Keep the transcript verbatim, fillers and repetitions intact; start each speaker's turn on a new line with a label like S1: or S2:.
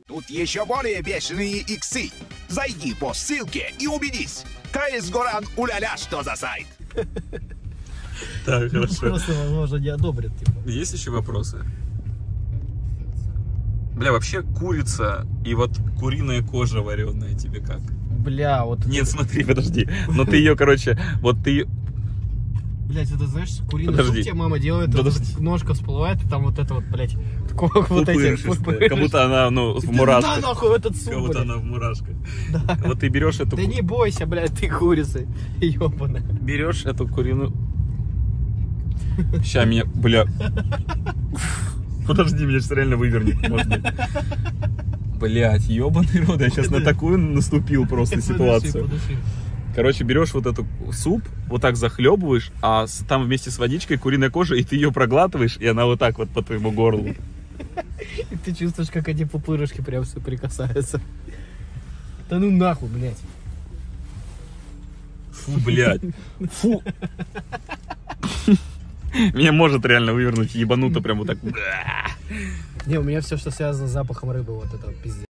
S1: Тут еще более бешеные иксы. Зайди по ссылке и убедись. КС Горан уля-ля, что за сайт.
S2: Так, хорошо.
S3: Просто, возможно, не одобрят. Типа.
S2: Есть еще вопросы? Бля, вообще курица и вот куриная кожа вареная тебе как?
S3: Бля, вот...
S2: Нет, смотри, подожди. Но ты ее, короче, вот ты...
S3: Блять, это, знаешь, куриный
S2: Подожди.
S3: суп тебе мама делает,
S2: Подожди.
S3: вот ножка всплывает, и там вот это вот, блять, вот эти...
S2: Пупырышистая. Как будто она, ну, в мурашках.
S3: Да нахуй этот суп,
S2: Как будто
S3: блядь.
S2: она в мурашках.
S3: Да.
S2: Вот ты берешь эту...
S3: Да не бойся, блядь, ты курица, ёбаная.
S2: Берешь эту куриную... Ща меня, бля... Подожди, меня сейчас реально вывернет. Блять, ебаный рот, я сейчас на такую наступил просто ситуацию.
S3: Подожди, подожди.
S2: Короче, берешь вот эту суп, вот так захлебываешь, а с- там вместе с водичкой куриная кожа, и ты ее проглатываешь, и она вот так вот по твоему горлу.
S3: И ты чувствуешь, как эти пупырышки прям соприкасаются. Да ну нахуй, блядь.
S2: Фу, блядь. Фу. Меня может реально вывернуть ебануто прям вот так.
S3: Не, у меня все, что связано с запахом рыбы, вот это пиздец.